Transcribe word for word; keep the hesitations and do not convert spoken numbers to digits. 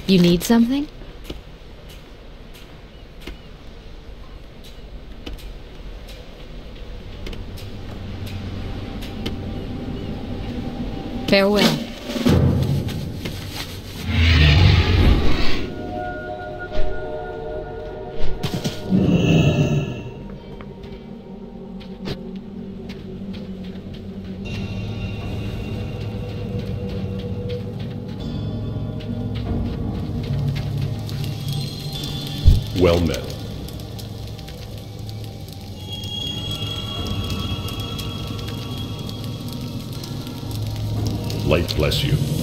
You need something? Farewell. Well met. Light bless you.